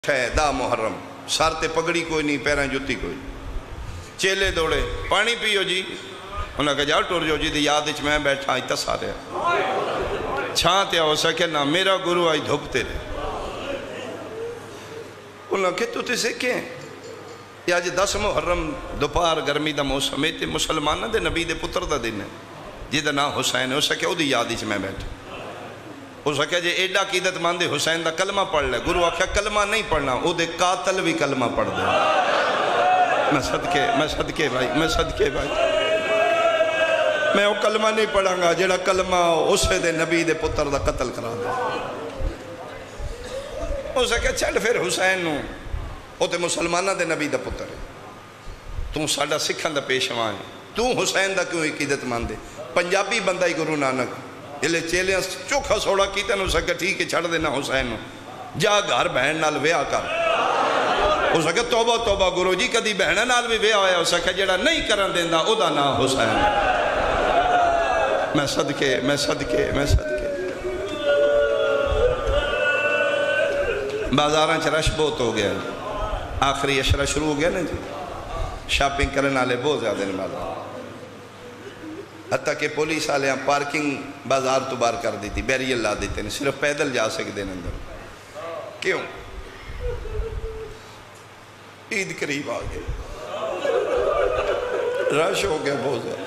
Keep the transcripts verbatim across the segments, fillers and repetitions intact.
ہے دا محرم سر تے پگڑی کوئی نہیں پیریں جتی کوئی چیلے دوڑے پانی پیو جی انہوں نے کہا جاؤ ٹور جو جی دی یاد اچھ میں بیٹھا آئی تسا رہا چھاں تے ہو سکے نا میرا گروہ آئی دھوپتے رہے انہوں نے کہا تو تے سکھیں یا جی دس محرم دوپار گرمی دا موسم تے مسلمانہ دے نبی دے پتر دا دن ہے جی دا نا حسین ہو سکے او دی یاد اچھ میں بیٹھا ہو سکے جی ایڈا قیدت ماندے حسین دا کلمہ پڑھ لے گروہ آکھا کلمہ نہیں پڑھنا او دے قاتل بھی کلمہ پڑھ دے میں صدقے میں صدقے بھائی میں صدقے بھائی میں وہ کلمہ نہیں پڑھاں گا جڑا کلمہ اسے دے نبی دے پتر دا قتل کرا دے ہو سکے چھڑ پھر حسین نو او تے مسلمانہ دے نبی دا پتر ہے تو ساڑا سکھن دا پیشوان ہے تو حسین دا کیوں عقیدت ماندے پنجابی بندہ ہی گرو نانک یہ چیلے چوکھا سوڑا کیتے نو سکے ٹھیک ہے چھڑ دینا حسین نو جا گھر بہن نال ویاہ کر ہو سکے توبہ توبہ گرو جی کدی بہن نال بھی ویاہ آیا ہو سکے جڑا نہیں کرن دیندہ او دا نا حسین میں صدقے میں صدقے میں صدقے بازاراں چھ رش بہت ہو گیا آخری اشرہ شروع ہو گیا نا جی شاپنگ کرنے والے بہت زیادہ نہیں بازار حتیٰ کہ پولیس آلے ہیں پارکنگ بازار تو بار کر دیتی بیریل لا دیتے ہیں صرف پیدل جا سکتے ہیں اندر کیوں عید قریب آگئے رش ہو گیا بہت زیادہ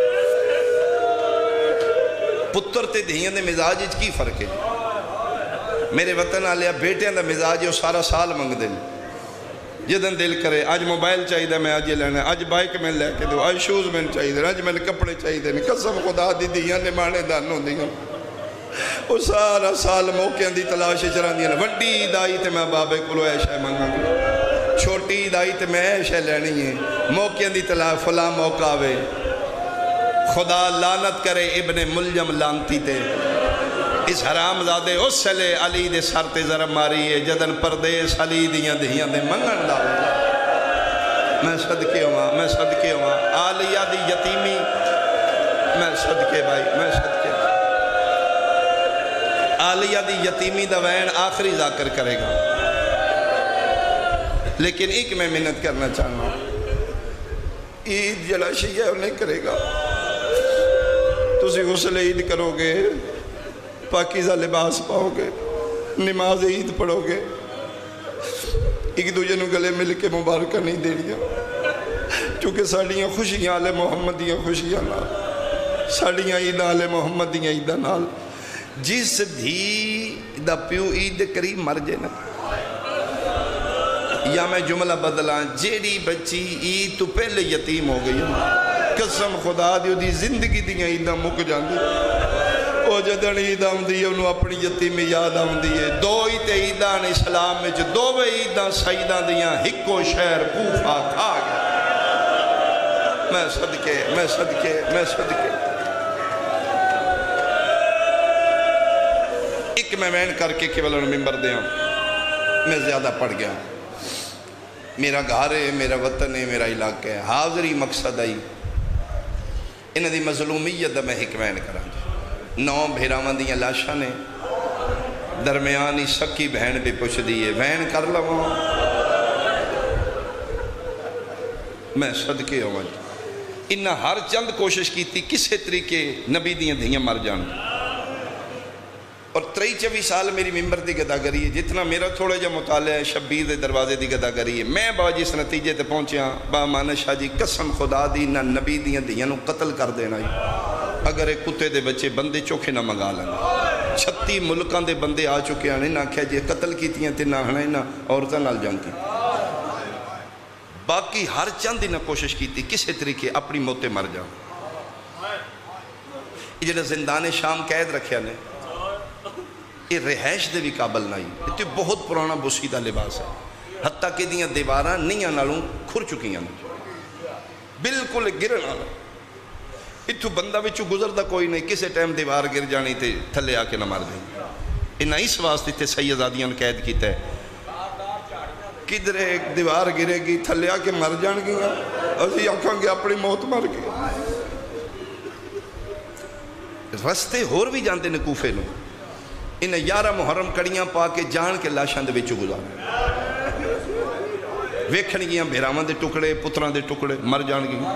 پتر تے دھیاں دے مزاج کی فرق ہے میرے وطن آلے بیٹیاں دا مزاج ہے سارا سال منگ دیں جدن دل کرے آج موبائل چاہی دا میں آج یہ لینا آج بائک میں لے کے دو آج شوز میں چاہی دا آج میں کپڑے چاہی دے قسم خدا دی دیاں نے مانے دانوں دیاں وہ سارا سال موقعیں دی تلاش چران دیاں وڈی دائی تے میں بابے کلو ایشہ مانگا گا چھوٹی دائی تے میں ایشہ لینی ہے موقعیں دی تلاش فلا موقع آوے خدا لانت کرے ابن ملجم لانتی تے اس حرام زادے اس سلے علی دے سر تے ذرا ماری ہے جدن پردیس علی دیاں دیاں دے منگن ڈالے میں صدقے ہوا میں صدقے ہوا آلیہ دی یتیمی میں صدقے بھائی میں صدقے آلیہ دی یتیمی دا وین آخری ذاکر کرے گا لیکن ایک میں منت کرنا چاہنا عید جڑا شیعہ انہیں کرے گا تسی غسل عید کرو گے پاکیزہ لباس پاؤ گے نماز عید پڑھو گے ایک دوجہ نو گلے مل کے مبارکہ نہیں دے لیا چونکہ ساڑیاں خوشیاں آلے محمدیاں خوشیاں نال ساڑیاں عید آلے محمدیاں عیدہ نال جس دھی دا پیو عید قریب مر جے نا یا میں جملہ بدلان جیڑی بچی عید تو پہلے یتیم ہو گئی قسم خدا دیو دی زندگی دیاں عیدہ مک جان دی او جدن عید آمدی ہے انہوں اپنی یتیمی یاد آمدی ہے دو عید عیدان اسلام میں جو دو عیدان سیدان دیاں ہکو شہر کوفہ کھا گیا میں صدقے میں صدقے میں صدقے ایک میں وین کر کے کیول انہوں ممبر دیا میں زیادہ پڑھ گیا میرا گھر ہے میرا وطن ہے میرا علاقہ ہے حاضری مقصد آئی انہ دی مظلومیت دا میں حکمین کرا نو بھیراوان دیاں لاشاں نے درمیانی سکی بہن بھی پوچھ دیئے وین کر لوں میں صدقے ہوں انہ ہر چند کوشش کی تھی کسے طریقے نبی دیاں دیاں مر جان اور تری چوی سال میری ممبر دی گداگری ہے جتنا میرا تھوڑا جا مطالعہ ہے شبیر دے دروازے دی گداگری ہے میں با جس نتیجے تے پہنچیا با مانا شاہ جی قسم خدا دی نہ نبی دیاں دیاں نو قتل کر دینا ہی اگر ایک کتے دے بچے بندے چوکھے نہ منگا لیں چھتی ملکان دے بندے آ چکے ہیں نہ کہا جی قتل کیتیاں تے نہ ہنے نہ عورتاں نال جنگ کی باقی ہر چند نہ کوشش کی تھی کسے طریقے اپنی موتے مر جاؤں یہ جنہا زندان شام قید رکھیا نے یہ رہائش دے بھی قابل نہیں یہ تو بہت پرانا بسیدہ لباس ہے حتیٰ کہ دیاں دیواراں نہیں نالوں کھر چکی ہیں بالکل گرن آنا اتھو بندہ وچو گزردہ کوئی نہیں کسے ٹائم دیوار گر جانی تے تھلے آکے نہ مار دیں انہا اس واسطے تے سیدادیاں قید کیتا ہے کدھر ایک دیوار گرے گی تھلے آکے مر جان گیا اسی آکھاں گے اپنی موت مر گیا رستے ہور بھی جانتے نے کوفے نو انہیں یارہ محرم کڑیاں پا کے جان کے لاشاں دے وچوں گزارے ویکھن گیاں بھراواں دے ٹکڑے پتراں دے ٹکڑے مر جان گیاں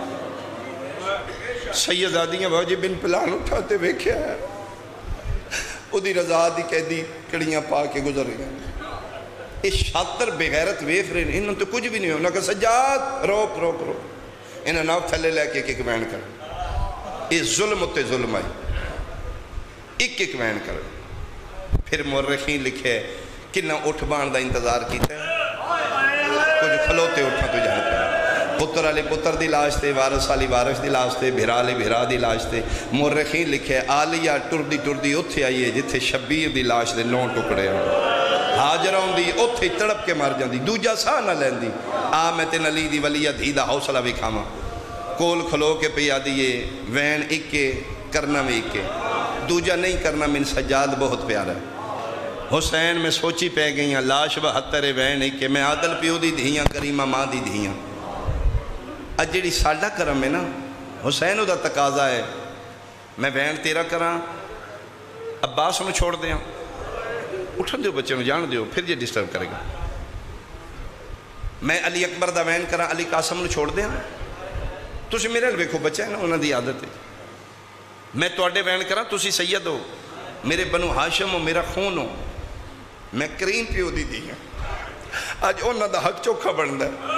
سیدادیاں واجب بن پلان اٹھاتے ویکھیا ہے او دی رضا دی قیدی کڑیاں پا کے گزر گئے اس شاطر بغیرت ویکھ رہے ہیں انہوں تو کچھ بھی نہیں ہو انہوں نے کہا سجاد روک روک روک انہوں ناو تھلے لے کے ایک ایک وین کر اس ظلم ہوتے ظلم آئی ایک ایک وین کر پھر مورخین لکھے کنہ اٹھ بان دا انتظار کیتا ہے کچھ کھلوتے اٹھا تو جہاں پہ پتر علی پتر دی لاش تے وارث علی وارث دی لاش تے بھرا علی بھرا دی لاش تے مورخین لکھے آلیہ ٹردی ٹردی اتھے آئیے جتھے شبیر دی لاش دے نو ٹکڑے ہیں حاجرہ ہوں دی اتھے تڑپ کے مار جان دی دوجہ ساہ نہ لین دی آمتن علی دی ولیہ دھیدہ حوصلہ بھی کھاما کول کھلو کے پیا دیئے وین اکے کرنا میں اکے دوجہ نہیں کرنا من سجاد بہت پیارا ہے حسین میں سوچی پہ گئی ہیں لاش بہتر وین اکے میں عادل پیو دی دھیاں کریمہ ماں دی دھیاں اجڑی ساڑھا کرم ہے نا حسین دا تقاضا ہے میں وین تیرا کراں عباس انہوں چھوڑ دیاں اٹھن دیو بچے انہوں جان دیو پھر یہ ڈسٹرب کرے گا میں علی اکبر دا وین کراں علی قاسم انہوں چھوڑ دیاں تُسی میرے لویکھو بچہ ہے نا انہوں دی عادت ہے میں توڑے وین کراں تُسی سید ہو میرے بنو ہاشم ہو میرا خون ہو میں کریم پیو دی دی ہیں آج انہوں دا حق چوکھا بڑھندا ہے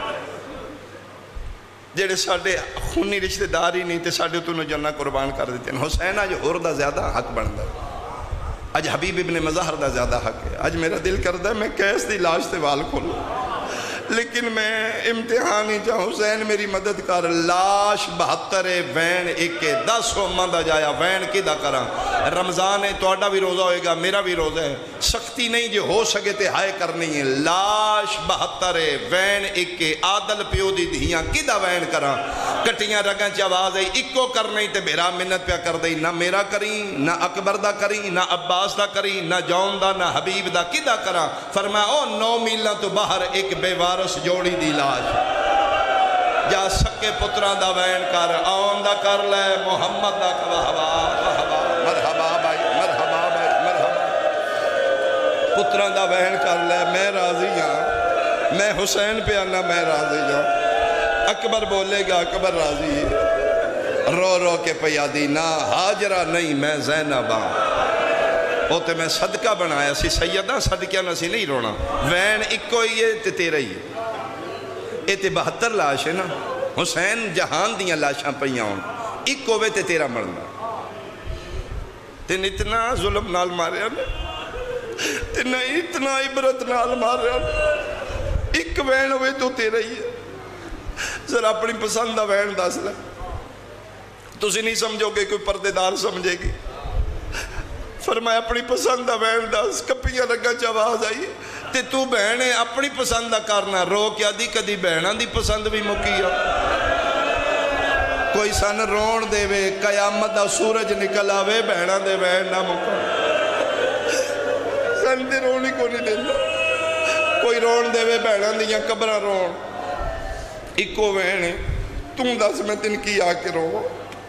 جیڑے ساڑھے خونی رشتہ داری نہیں تے ساڑھے تو انہوں جنہ قربان کر دیتے ہیں حسین آج اور دا زیادہ حق بڑھندا ہے آج حبیب ابن مظہر دا زیادہ حق ہے آج میرا دل کردہ ہے میں کیس دی لاش سے وال کھولوں لیکن میں امتحانی چاہوں حسین میری مدد کر لاش بہتر وین ایک کے دس ہو مندہ جایا وین کی دا کراں رمضان ہے توڑا بھی روزہ ہوئے گا میرا بھی روزہ ہے سختی نہیں جو ہو سکے تے ہائے کرنی ہے لاش بہتر وین ایک کے عادل پیو دی دھیاں کی دا وین کراں کٹیاں رگاں چاواز ہے اکو کرنی تے بھیرا منت پہ کر دیں نہ میرا کریں نہ اکبر دا کریں نہ عباس دا کریں نہ جون دا نہ حبیب دا کی دا کراں فرمایا او نو میلہ تو باہر ایک بے وارث جوڑی دی لاش جا سکے پتران دا وین کر آن دا کر لے محمد دا مرحبا مرحبا بھائی مرحبا بھائی مرحبا پتران دا وین کر لے میں راضی ہاں میں حسین پہ آنا میں راضی ہاں اکبر بولے گا اکبر راضی ہے رو رو کے پیادی نہ حاجرہ نہیں میں زینب ہاں ہوتے میں صدقہ بنایا سی سیدہ صدقہ نہ سی نہیں رونا وین اکو ہی ہے تے تیرہ ہی ہے ایتے بہتر لاش ہے نا حسین جہان دیاں لاشاں پہیاں ہوں اکو وے تے تیرہ مرنا تین اتنا ظلم نال ماریا نے تین اتنا عبرت نال ماریا نے ایک وین ہوئے تو تیرہ ہی ہے ذرا اپنی پسند دا وین دس لے تسی نہیں سمجھو گے کوئی پردے دار سمجھے گی فرمایا اپنی پسند دا وین دس کپیاں رگا چاواز آئی تے تو بہنے اپنی پسند دا کرنا رو کیا دی کدی بہنہ دی پسند بھی مکیا کوئی سن رون دے وے قیامت دا سورج نکل آوے بہنہ دے وین نہ مکا سن دے رونی کو نہیں دینا کوئی رون دے وے بہنہ دیاں قبرہ رون اکو وینے تم دس میں تن کی آکے رو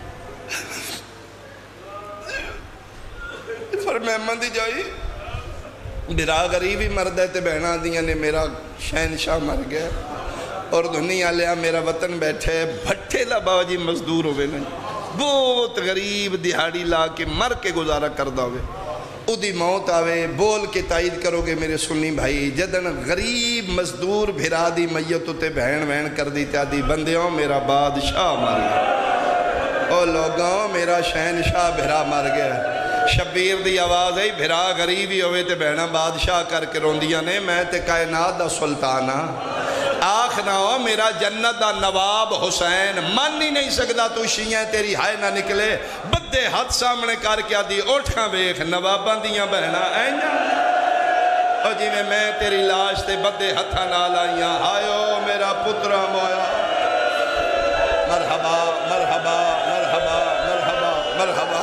فرمائے مندی جائی برا غریبی مرد ہے تے بہنہ دیاں نے میرا شہنشاہ مر گیا اور دنیا لیا میرا وطن بیٹھے بھٹے لبا جی مزدور ہوئے نہیں بہت غریب دہاڑی لا کے مر کے گزارا کردہ ہوئے او دی موت آوے بول کے تائید کرو گے میرے سنی بھائی جدن غریب مزدور بھرا دی میتو تے بہن وین کر دی تیادی بندیوں میرا بادشاہ مر گیا او لوگوں میرا شہنشاہ بھرا مر گیا شبیر دی آواز ہے بھرا غریبی ہوئے تے بہنہ بادشاہ کر کے روندیاں نے میں تے کائنات دا سلطانہ آخ نہ ہو میرا جنت دا نواب حسین من ہی نہیں سکتا تو شیئیں تیری ہائے نہ نکلے بدے ہاتھ سامنے کر کے دی اٹھاں بیخ نواباں دیاں بہنہ آئیاں اور جی میں میں تیری لاش تے بدے ہاتھاں نال آئیاں آئیو میرا پترہ مویا مرحبا مرحبا مرحبا مرحبا مرحبا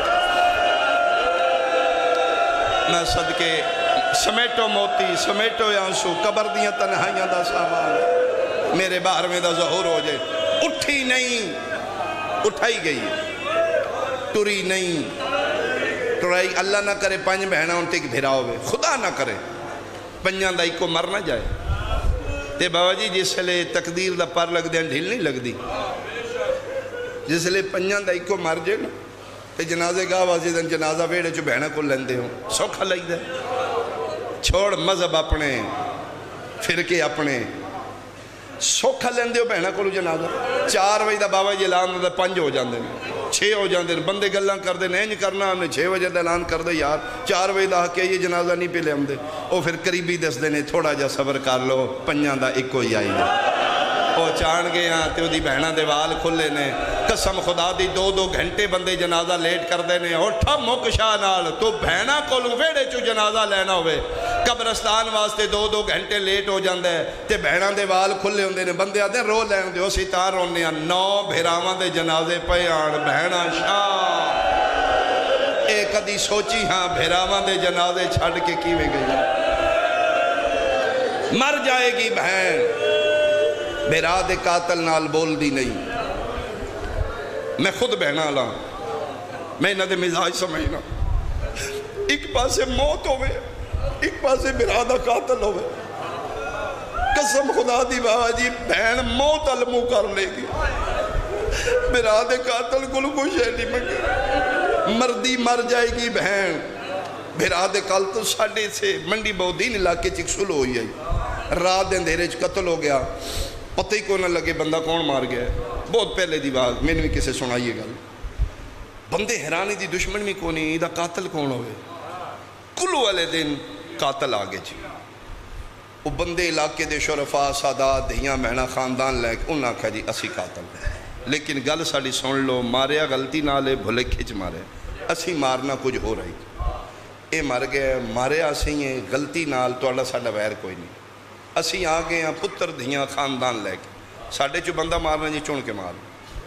میں صدقے سمیٹو موتی سمیٹو یانسو قبر دیاں تنہائیاں دا سامان میرے باہر میں دا ظہور ہو جائے اٹھی نہیں اٹھائی گئی ٹری نہیں ٹرائی اللہ نہ کرے پانچ بہنہ ان تک بھیرا ہوئے خدا نہ کرے پنجاں دا ایک کو مر نہ جائے تے بابا جی جس لئے تقدیر دا پر لگ دیں ڈھیل نہیں لگ دی جس لئے پنجان دا ایک کو مر جائے نا تے جنازے گاہ واضح دن جنازہ ویڑے جو بہنہ کو لندے ہوں سوکھا لگ دے چھوڑ مذہب اپنے فرقے اپنے سوکھا لندے ہو بہنہ کو جنازہ چار وجہ دا بابا جی اعلان دا پنج ہو جاندے چھ ہو جاندے بندے گلہ کر دے نہیں کرنا ہم نے چھ وجہ دا اعلان کر دے یار چار وجہ دا حق ہے یہ جنازہ نہیں پہ لے ہم دے او پھر قریبی دس دینے تھوڑا جا صبر کر لو پنجان دا ایک کو ہی آئی دے او چان گئے ہاں تے دی بہنہ دے وال کھلے نے قسم خدا دی دو دو گھنٹے بندے جنازہ لیٹ کر دینے اٹھا مکشا نال تو بہنہ کو لوں ویڑے چو جنازہ لینا ہوئے قبرستان واسطے دو دو گھنٹے لیٹ ہو جاندے تے بہنہ دے وال کھلے ہوندے نے بندے آتے ہیں رو لین دے ہو سی تار ہونے ہیں نو بھیراواں دے جنازے پہ آن بہنہ شاہ ایک ادھی سوچی ہاں بھیراواں دے جنازے چھڑ کے کیویں گئی مر جائے گی بہن بھیرا دے قاتل نال بول دی نہیں میں خود بہنا لاں میں نہ دے مزاج سمجھنا ایک پاسے موت ہوئے ایک پاسے برادہ قاتل ہوئے قسم خدا دی بابا جی بہن موت علمو کر لے گی برادہ قاتل کل کو شہدی منگے مردی مر جائے گی بہن برادہ قاتل ساڑھے سے منڈی بہودین علاقے چک سلو ہوئی ہے رات دن دیرے چھ قتل ہو گیا پتہ ہی کو نہ لگے بندہ کون مار گیا ہے بہت پہلے دی بات میں نے کسے سنائیے گا بندے حیرانی دی دشمن میں کونی ایدہ قاتل کون ہوئے کلو والے دن قاتل آگے جی وہ بندے علاقے دے شرفا سادات دہیاں مہنہ خاندان لے کے انہاں کہا جی اسی قاتل لیکن گل ساڑی سن لو ماریا غلطی نالے بھلے کھچ مارے اسی مارنا کچھ ہو رہی اے مر گئے ماریا اسی ہیں غلطی نال تو اللہ ساڑا ویر کوئی نہیں اسی آگے ہیں پتر دھیاں خاندان لے کے ساڑھے چو بندہ مارنا جی چون کے مار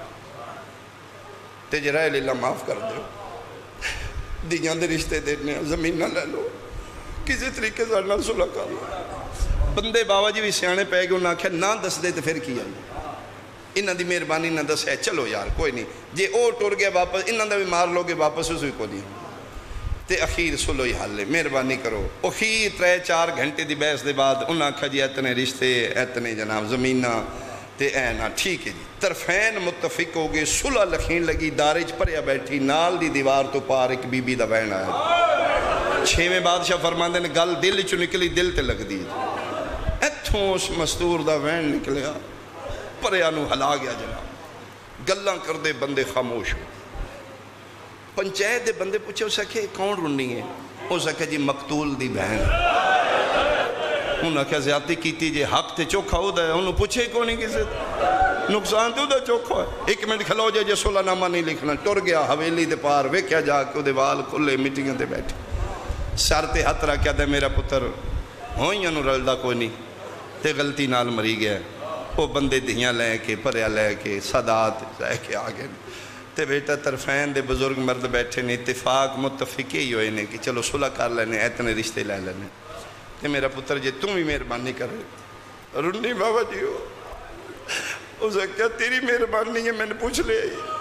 تے جرائے لیلہ معاف کر دے دھیاں دے رشتے دینے زمین نہ لے لو کسی طریقے سے نہ صلح کر لو بندے بابا جی بھی سیانے پہ گئے انہاں کہا نہ دس دے تو پھر کیا انہاں دی مہربانی نہ دس ہے چلو یار کوئی نہیں جے او ٹور گیا واپس انہاں دا بھی مار لو گے واپس اسوئی کو نہیں تے اخیر سلو ہی حل لے مہربانی کرو اخیر ترے چار گھنٹے دی بحث دے بعد انہاں کہا جی اتنے رشتے اتنے جناب زمینہ تے اینا ٹھیک ہے جی طرفین متفق ہو گئے صلح لکھین لگی دارج پریا بیٹھی نال دی دیوار تو پار ایک بی بی دا بہن آیا چھویں بادشاہ فرماندے نے گل دل چو نکلی دل تے لگ دی ایتھوں اس مستور دا بہن نکلیا پریا نو ہلا گیا جناب گلاں کر دے بندے خاموش ہو پنچایت دے بندے پوچھے اسے کہ کون رنی ہے اسے کہ جی مقتول دی بہن انہوں نے کہا زیادتی کیتی جے حق تے چوکھا ہو دا ہے انہوں پوچھے کونی کسی نقصان تے ہو دا چوکھا ہے ایک منٹ کھلو جائے جے صلح نامہ نہیں لکھنا ٹر گیا حویلی دے پار وے کیا جا کے دے وال کھلے میٹنگیں دے بیٹھے سر تے ہاتھ رکھ کیا دے میرا پتر ہوئیاں نو رلدہ کوئی نہیں تے غلطی نال مری گیا وہ بندے دھیاں لے کے پریا لے کے صدات لے کے آگے تے بیٹا طرفین دے بزرگ مرد بیٹھے نے اتفاق متفقی ہی ہوئے نے کہ چلو صلح کر لینے اتنے رشتے لے لینے تے میرا پتر جے تم ہی مہربانی کر رہے رنی بابا جی ہو اسے کیا تیری مہربانی ہے میں نے پوچھ لے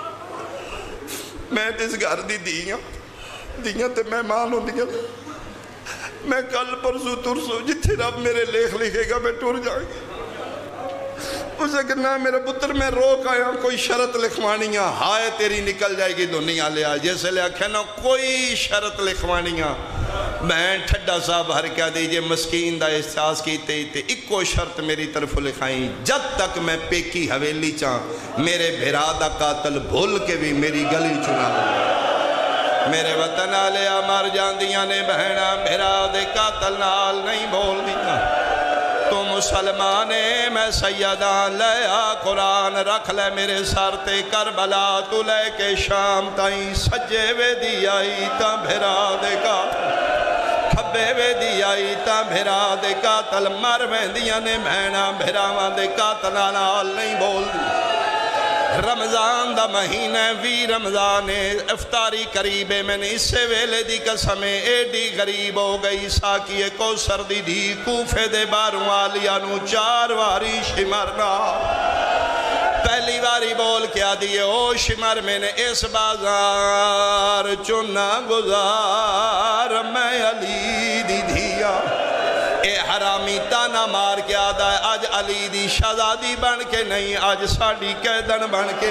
میں اس گھر دی دیاں دیاں تے مہمان ہوں دیاں میں کل پرسو ترسو جتھے رب میرے لیخ لکھے گا میں ٹور جائیں گے اسے کہنا میرا پتر میں روک آیا کوئی شرط لکھوانیاں ہائے تیری نکل جائے گی دنیا لیا جیسے لیا کہنا کوئی شرط لکھوانیاں میں ٹھڈا صاحب ہر کیا دیجئے مسکین دا احساس کیتے ہی تے ایک شرط میری طرف لکھائیں جب تک میں پیکی حویلی چاہاں میرے بھرا دا قاتل بھول کے بھی میری گلی چنا میرے وطن آلیا مر جاندیاں نے بہنا بھرا دے قاتل نال نہیں بھول دیا تو مسلمانے میں سیدان لے آ قرآن رکھ لے میرے سر تے کربلا تو لے کے شام تائیں سجے وے دی آئی تا بھرا دے قاتل کھبے وے دی آئی تا بھرا دے قاتل مر ویندیاں نے بہنا بھراواں دے قاتل نال نہیں بول دی رمضان دا مہینہ وی رمضان افطاری قریبے میں نے اس سے ویلے دی قسمیں ایڈی غریب ہو گئی ساکیے کو سردی دی کوفے دے باروں آلیاں نو چار واری شمرنا پہلی واری بول کیا دیئے او شمر میں نے اس بازار چنا گزار میں علی دی دھیا اے حرامی تانا مار کے آدھا ہے آج علی دی شہزادی بن کے نہیں آج ساڑی قیدن بن کے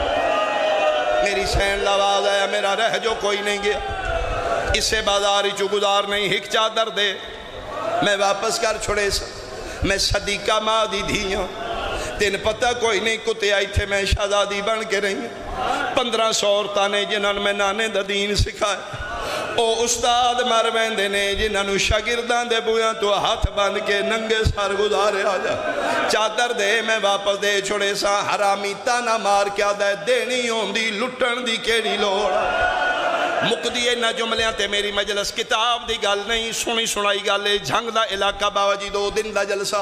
آئی میری سین لواز آیا میرا رہ جو کوئی نہیں گیا اسے بازاری چو گزار نہیں ہک چادر دے میں واپس کر چھوڑے سا میں صدیقہ ماں دی دھیاں تین پتہ کوئی نہیں کتے آئی تھے میں شہزادی بن کے رہی ہوں پندرہ سو عورتاں نے جنہوں میں نانے دا دین سکھائے او استاد مرویندے نے جنہوں شاگردان دے بویاں تو ہاتھ بند کے ننگے سار گزارے آجا چادر دے میں واپس دے چھوڑے سا حرامی تانا مار کیا دے دینی ہوں دی لٹن دی کیڑی لوڑا مقدیے نہ جملیاں تے میری مجلس کتاب دی گل نہیں سنی سنائی گالے جھنگ دا علاقہ باوجی دو دن دا جلسہ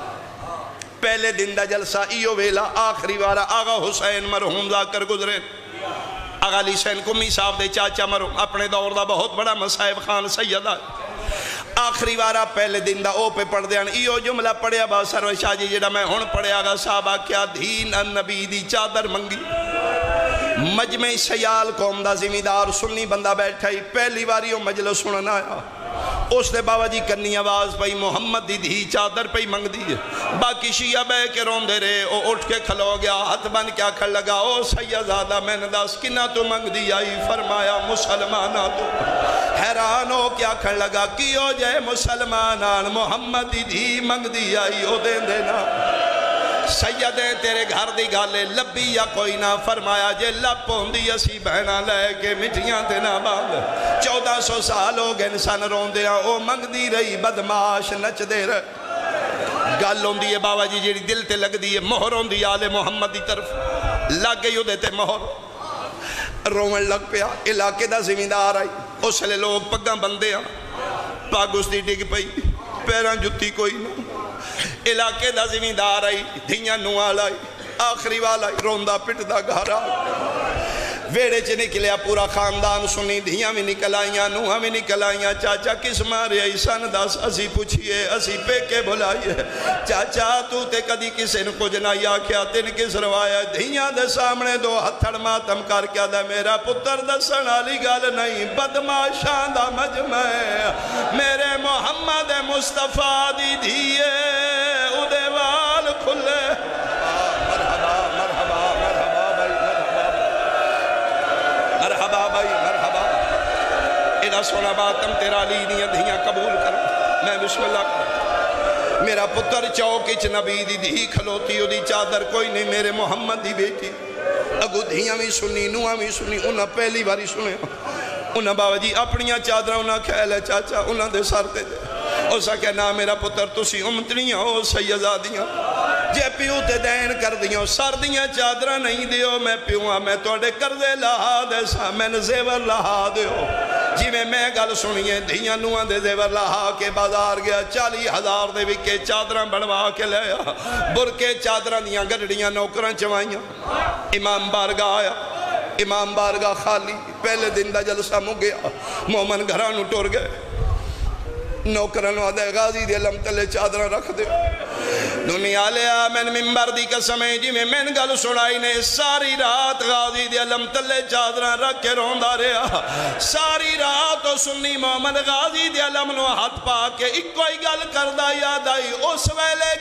پہلے دن دا جلسہ ایو ویلا آخری وارا آغا حسین مرحوم دا کر گزرے آغا علی حسین کمی صاحب دے چاچا مرحوم اپنے دور دا بہت بڑا مصائب خان سیدہ آخری وارا پہلے دن دا او پہ پڑھ دیان ایو جملہ پڑھیا با سروش شاہ جی جڑا میں ہون پڑھیا گا صحابہ کیا دین النبی دی چادر منگی مجمع سیال قوم دا زمیدار سنی بندہ بیٹھا ہی پہلی واریوں مجلس سننا آیا اس نے بابا جی کرنی آواز پہی محمد دی دھی چادر پہی منگ دی باقی شیعہ بے کے رون دے رہے او اٹھ کے کھلو گیا ہاتھ بن کیا کھڑ لگا او سیدزادہ میں نے داس کنہ تو منگ دی آئی فرمایا مسلمانہ تو حیران ہو کیا کھڑ لگا کیوں جائے مسلمانان محمد دی دھی منگ دی آئی او دین دینا سیدیں تیرے گھر دی گالے لبی یا کوئی نہ فرمایا جے لب ہوندی اسی بہنا لے کے مٹیاں تے نہ باندھ چودہ سو سال ہو گئے انسان رون دیا او منگ دی رہی بدماش نچ دے رہے گل ہوندی ہے بابا جی جیڑی دل تے لگ دی ہے مہر ہوندی آل محمد دی طرف لگ گئی ہو دیتے مہر رومن لگ پیا علاقے دا زمیندار آئی اس لئے لوگ پگاں بندے ہیں پاگستی ڈگ پئی پیران جتی کوئی نہ علاقے دا زمیندار آئی دھیاں نوال آئی آخری والا آئی روندہ پٹ دا گھارا ویڑے چے نکلیا پورا خاندان سنی دھیاں میں نکل آئیاں نوہاں میں نکل آئیاں چاچا کس مارے آئی سن داس اسی پوچھئے اسی پے کے بھلائیے چاچا تو تے کدی کسے نکو جنایا کیا تین کس روایا دھیاں دے سامنے دو ہتھڑ ماتم کر کیا دا میرا پتر دسن آلی گال نہیں بدماشان دا مجمع میرے محمد مصطفیٰ دی دھیے ادے وال کھلے سونا باتم تیرا لی دیا دھیاں قبول کر میں بسم اللہ کر میرا پتر چوکچ نبی دی دھی کھلوتی ہو دی چادر کوئی نہیں میرے محمد دی بیٹی اگو دھیاں بھی سنی نوہاں بھی سنی انہاں پہلی باری سنے انہاں بابا جی اپنیاں چادرہ انہاں کھیل ہے چاچا انہاں دے سارتے دے اسا کہ نا میرا پتر تسی امتنیاں ہو سیدزادیاں جے پیو تے دین کر دیوں سردیاں چادرہ نہیں دیو میں پیوہاں میں توڑے کردے لہا دے سا میں نے زیور لہا دیو جی میں میں گل سنیے دھیاں نوہاں دے زیور لہا کے بازار گیا چالی ہزار دے وکے چادرہ بڑھوا کے لیا برکے چادرہ دیاں گڑڑیاں نوکران چوائیاں امام بارگاہ آیا امام بارگاہ خالی پہلے دن دا جلسہ مو گیا مومن گھرانو ٹور گئے نوکران وعدہ غازی دی علم تلے چادرہ رکھ دے دنیا لیا میں ممبر دی قسمیں جی میں میں گل سنائی نے ساری رات غازی دی علم تلے چادرہ رکھ کے روندہ رہا ساری رات و سنی مومن غازی دی علم نو ہاتھ پا کے ایک کوئی گل کردہ یاد آئی اس ویلے